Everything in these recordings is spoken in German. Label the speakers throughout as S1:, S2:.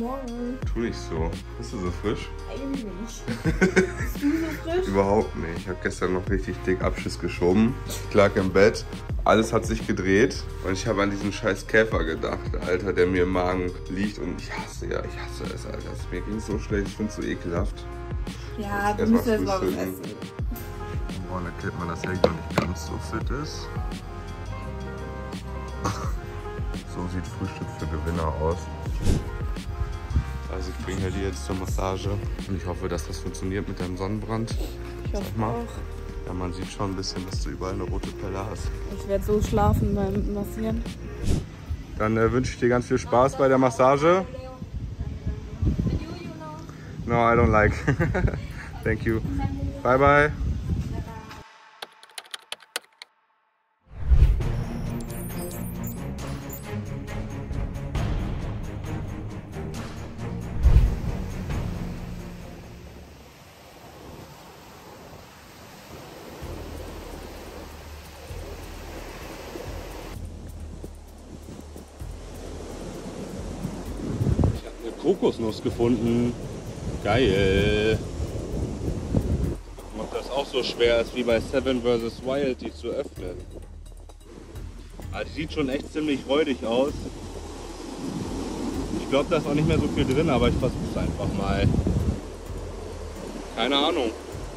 S1: Morgen.
S2: Tu nicht so. Bist du so frisch?
S1: Eigentlich nicht. Bist du so frisch?
S2: Überhaupt nicht. Ich habe gestern noch richtig dick Abschiss geschoben. Ich lag im Bett. Alles hat sich gedreht. Und ich habe an diesen scheiß Käfer gedacht, Alter, der mir im Magen liegt. Und ich hasse es, Alter. Mir ging so schlecht. Ich finde es so ekelhaft.
S1: Ja, wir müssen jetzt mal was essen.
S2: Woran erkennt man, dass Helgi noch nicht ganz so fit ist? So sieht Frühstück für Gewinner aus. Also ich bringe Helgi jetzt zur Massage und ich hoffe, dass das funktioniert mit deinem Sonnenbrand.
S1: Ich hoffe auch.
S2: Ja, man sieht schon ein bisschen, dass du überall eine rote Pelle hast.
S1: Ich werde so schlafen beim Massieren.
S2: Dann wünsche ich dir ganz viel Spaß bei der Massage. No, I don't like. Thank you. Bye bye.
S3: Kokosnuss gefunden. Geil. Ob das auch so schwer ist wie bei Seven vs. Wild, die zu öffnen. Aber die sieht schon echt ziemlich räudig aus. Ich glaube, da ist auch nicht mehr so viel drin, aber ich versuche es einfach mal. Keine Ahnung.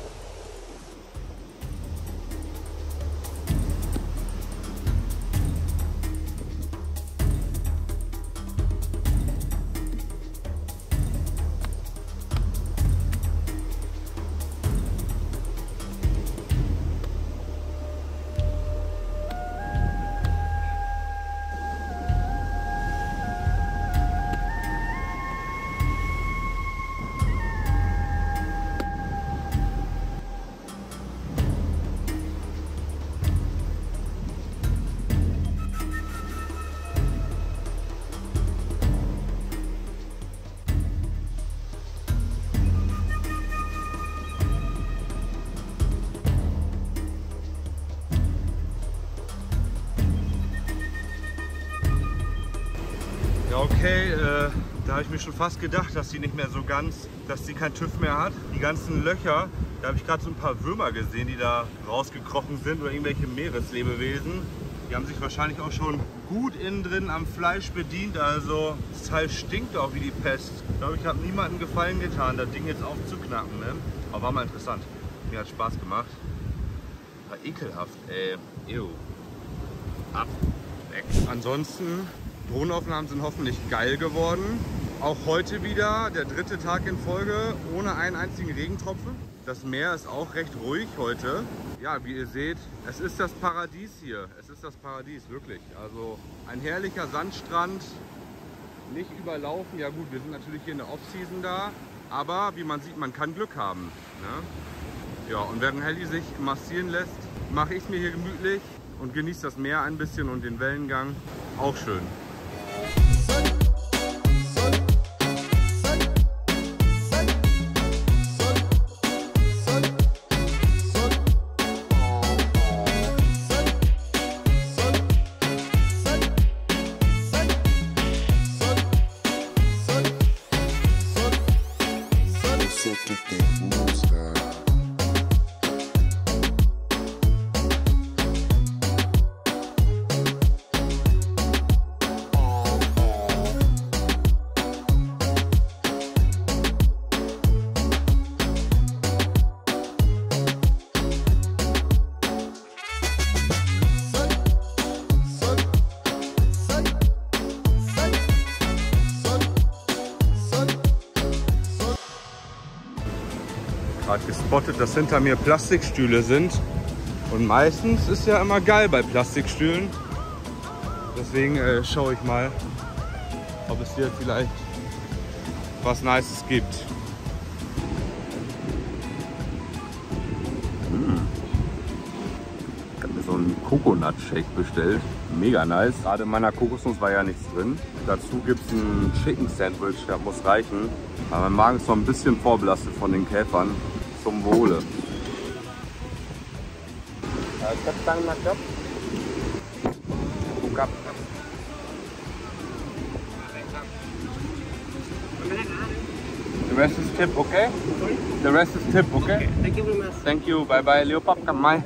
S2: Ja, okay, da habe ich mir schon fast gedacht, dass sie nicht mehr so ganz, dass sie kein TÜV mehr hat. Die ganzen Löcher, da habe ich gerade so ein paar Würmer gesehen, die da rausgekrochen sind oder irgendwelche Meereslebewesen. Die haben sich wahrscheinlich auch schon gut innen drin am Fleisch bedient, also das Teil stinkt auch wie die Pest. Ich glaube, ich habe niemandem Gefallen getan, das Ding jetzt aufzuknacken, ne? Aber war mal interessant. Mir hat Spaß gemacht. War ekelhaft, ey. Ew. Ab. Weg. Ansonsten, Drohnenaufnahmen sind hoffentlich geil geworden. Auch heute wieder, der 3. Tag in Folge, ohne einen einzigen Regentropfen. Das Meer ist auch recht ruhig heute. Ja, wie ihr seht, es ist das Paradies hier. Es ist das Paradies, wirklich. Also ein herrlicher Sandstrand, nicht überlaufen. Ja gut, wir sind natürlich hier in der Off-Season da. Aber wie man sieht, man kann Glück haben. Ne? Ja, und während Helgi sich massieren lässt, mache ich es mir hier gemütlich und genieße das Meer ein bisschen und den Wellengang. Auch schön. Gerade gespottet, dass hinter mir Plastikstühle sind. Und meistens ist ja immer geil bei Plastikstühlen. Deswegen schaue ich mal, ob es hier vielleicht was Nices gibt. Ich habe mir so einen Coconut-Shake bestellt. Mega nice. Gerade in meiner Kokosnuss war ja nichts drin. Dazu gibt es ein Chicken Sandwich, der muss reichen. Aber mein Magen ist noch ein bisschen vorbelastet von den Käfern. Zum Wohle.
S3: rest is tip, okay? The rest is tip, okay?
S4: Thank you very much.
S3: Thank you, bye bye. Leopard, come mai.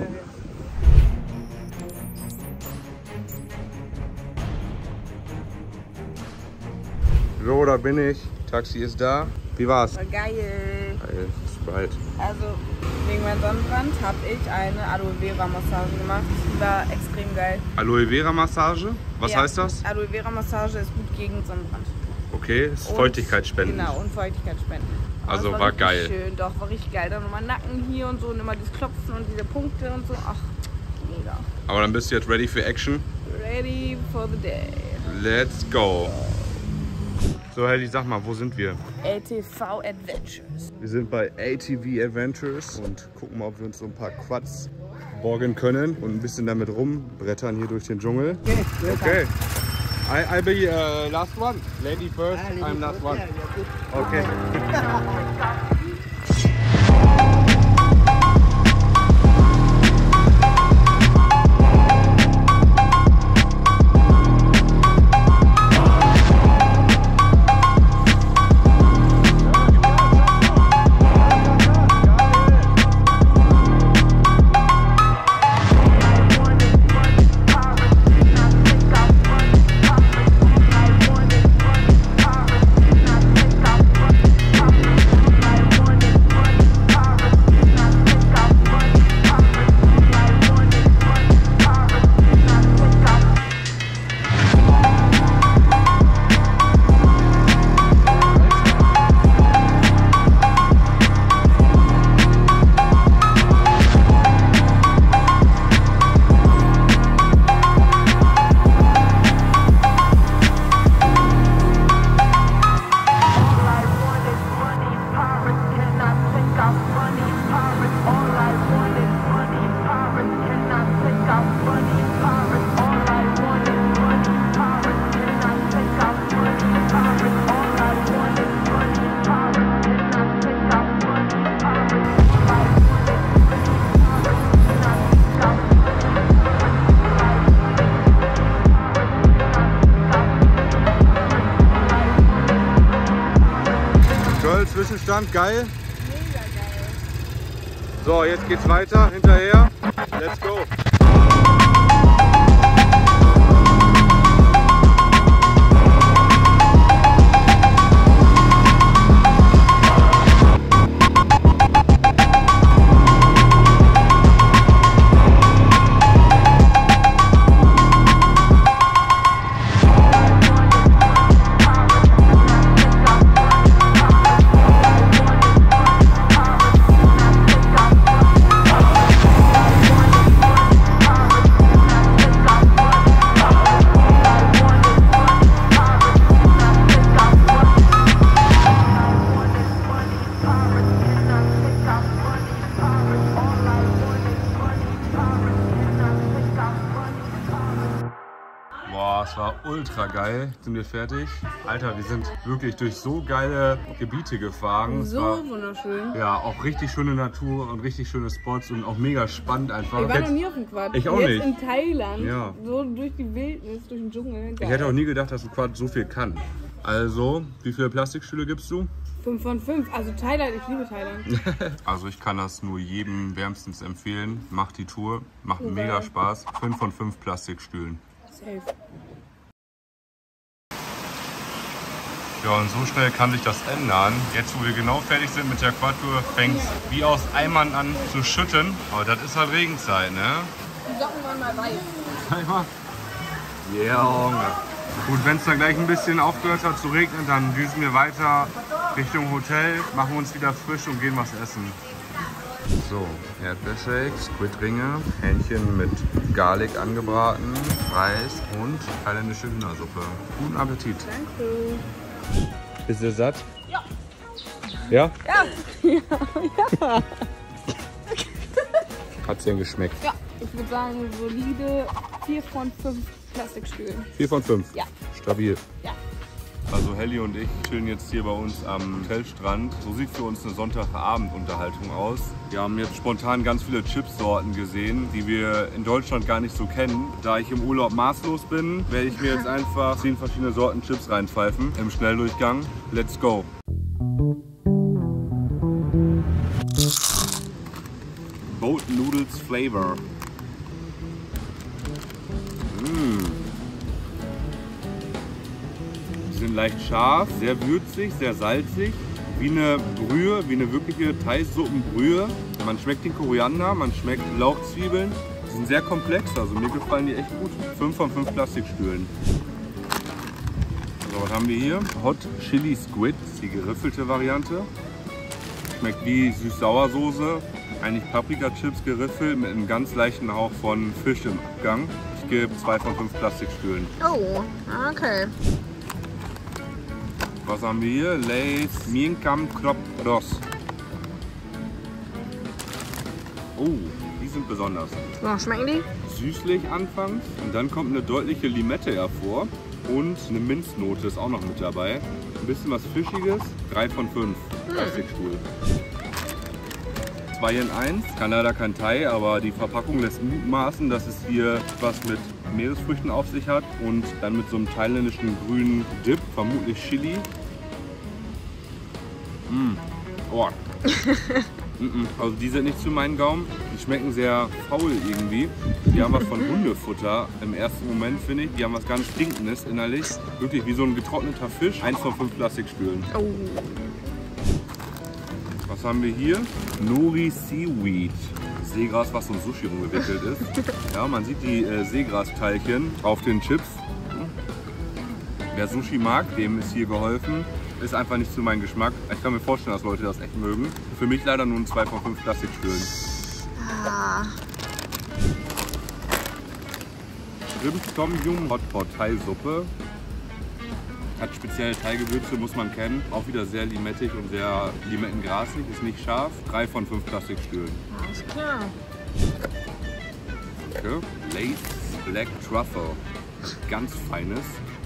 S3: So, da bin ich. Taxi ist da. Wie war's?
S1: War geil.
S3: Geil, Sprite.
S1: Also, wegen meinem Sonnenbrand habe ich eine Aloe Vera Massage gemacht. Die war extrem geil.
S3: Aloe Vera Massage? Was
S1: Ja,
S3: heißt das?
S1: Aloe Vera Massage ist gut gegen Sonnenbrand.
S3: Okay, ist
S1: Und-
S3: Feuchtigkeitsspenden.
S1: Genau, und Feuchtigkeitsspenden. Aber
S3: Also
S1: es
S3: war
S1: richtig
S3: geil.
S1: Schön, doch, war richtig geil. Dann nochmal Nacken hier und so und immer dieses Klopfen und diese Punkte und so. Ach, mega.
S3: Aber dann bist du jetzt ready für Action.
S1: Ready for the day.
S3: Let's go. So, Helly, sag mal, wo sind wir?
S1: ATV Adventures.
S3: Wir sind bei ATV Adventures und gucken mal, ob wir uns so ein paar Quads borgen können und ein bisschen damit rumbrettern hier durch den Dschungel. Okay. I'll be last one. Lady first, I'm last one. Okay. Zwischenstand, geil.
S1: Mega geil.
S3: So, jetzt geht's weiter, hinterher. Let's go. Boah, es war ultra geil. Sind wir fertig? Alter, wir sind wirklich durch so geile Gebiete gefahren. Es
S1: So
S3: war,
S1: wunderschön.
S3: ja, auch richtig schöne Natur und richtig schöne Spots und auch mega spannend einfach.
S1: Ich war noch nie auf dem Quad.
S3: Ich auch
S1: Jetzt
S3: nicht.
S1: in Thailand.
S3: Ja.
S1: So durch die Wildnis, durch den Dschungel.
S3: Ich hätte auch nie gedacht, dass ein Quad so viel kann. Also, wie viele Plastikstühle gibst du?
S1: 5 von 5. Also Thailand, ich liebe Thailand.
S3: Also ich kann das nur jedem wärmstens empfehlen. Macht die Tour, macht mega Spaß. 5 von 5 Plastikstühlen.
S1: Safe.
S3: Ja, und so schnell kann sich das ändern. Jetzt, wo wir genau fertig sind mit der Quad-Tour, fängt es wie aus Eimern an zu schütten. Aber das ist halt Regenzeit, ne?
S1: Die Socken waren mal weiß.
S3: Zeig mal. Yeah, Junge. Gut, wenn es dann gleich ein bisschen aufgehört hat zu regnen, dann düsen wir weiter Richtung Hotel, machen uns wieder frisch und gehen was essen. So, Erdbeershake, Squidringe, Hähnchen mit Garlic angebraten, Reis und thailändische Hühnersuppe. Guten Appetit.
S1: Danke.
S3: Bist du satt? Ja. Ja?
S1: Ja.
S3: Hat's denn geschmeckt?
S1: Ja, ich würde sagen solide 4 von 5 Plastikstühlen.
S3: 4 von 5?
S1: Ja.
S3: Stabil.
S1: Ja.
S3: Also Helly und ich chillen jetzt hier bei uns am Hotelstrand. So sieht für uns eine Sonntagabendunterhaltung aus. Wir haben jetzt spontan ganz viele Chipsorten gesehen, die wir in Deutschland gar nicht so kennen. Da ich im Urlaub maßlos bin, werde ich mir jetzt einfach 10 verschiedene Sorten Chips reinpfeifen im Schnelldurchgang. Let's go! flavor. Die sind leicht scharf, sehr würzig, sehr salzig. Wie eine Brühe, wie eine wirkliche Thai-Suppenbrühe. Man schmeckt den Koriander, man schmeckt Lauchzwiebeln. Die sind sehr komplex, also mir gefallen die echt gut. 5 von 5 Plastikstühlen. So, was haben wir hier? Hot Chili Squid, das ist die geriffelte Variante. Schmeckt wie Süß-Sauersoße. Eigentlich Paprika-Chips geriffelt mit einem ganz leichten Hauch von Fisch im Abgang. Ich gebe 2 von 5 Plastikstühlen.
S4: Oh, okay.
S3: Was haben wir hier? Lay's Mienkam Krop Ros. Oh, die sind besonders.
S4: So, schmecken die?
S3: Süßlich anfangs und dann kommt eine deutliche Limette hervor und eine Minznote ist auch noch mit dabei. Ein bisschen was Fischiges, 3 von 5 Plastikstuhl. 2 in 1, kann leider kein Thai, aber die Verpackung lässt mutmaßen, dass es hier was mit Meeresfrüchten auf sich hat und dann mit so einem thailändischen grünen Dip, vermutlich Chili. Oh. Also die sind nicht zu meinen Gaumen. Die schmecken sehr faul irgendwie. Die haben was von Hundefutter im ersten Moment, finde ich. Die haben was ganz Stinkendes innerlich. Wirklich wie so ein getrockneter Fisch. 1 von 5 Plastikstühlen.
S4: Oh.
S3: Was haben wir hier? Nori Seaweed. Seegras, was um Sushi rumgewickelt ist. Ja, man sieht die Seegrasteilchen auf den Chips. Wer Sushi mag, dem ist hier geholfen. Ist einfach nicht zu meinem Geschmack. Ich kann mir vorstellen, dass Leute das echt mögen. Für mich leider nur ein 2 von 5 Plastikstühlen.
S4: Ah.
S3: Shrimp Tom Yum Hotpot Thai Suppe. Hat spezielle Thai-Gewürze, muss man kennen. Auch wieder sehr limettig und sehr limettengrasig. Ist nicht scharf. 3 von 5 Plastikstühlen.
S4: Alles klar.
S3: Okay. Lay's Black Truffle. Ganz feines.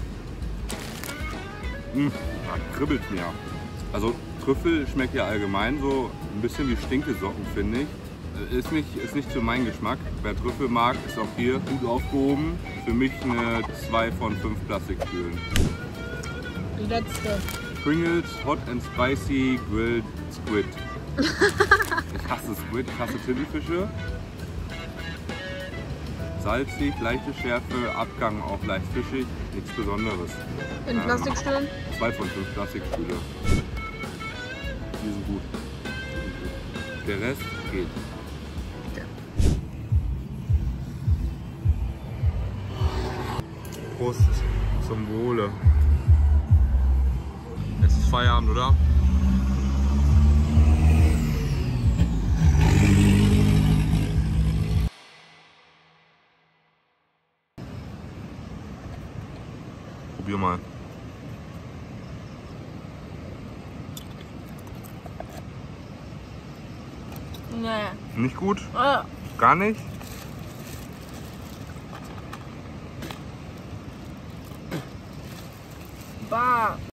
S3: Da kribbelt mir. Also Trüffel schmeckt ja allgemein so ein bisschen wie Stinkesocken, finde ich. Ist nicht zu meinem Geschmack. Wer Trüffel mag, ist auch hier gut aufgehoben. Für mich eine 2 von 5 Plastikstühlen.
S4: Die letzte.
S3: Pringles Hot and Spicy Grilled Squid. Ich hasse Squid, ich hasse Tintenfische. Salzig, leichte Schärfe, Abgang auch leicht fischig, nichts Besonderes.
S4: In Plastikstühlen?
S3: 2 von 5 Plastikstühle. Die sind gut. Der Rest geht. Prost zum Wohle. Jetzt ist Feierabend, oder? Probier mal.
S4: Nee.
S3: Nicht gut? Gar nicht?
S4: Bah.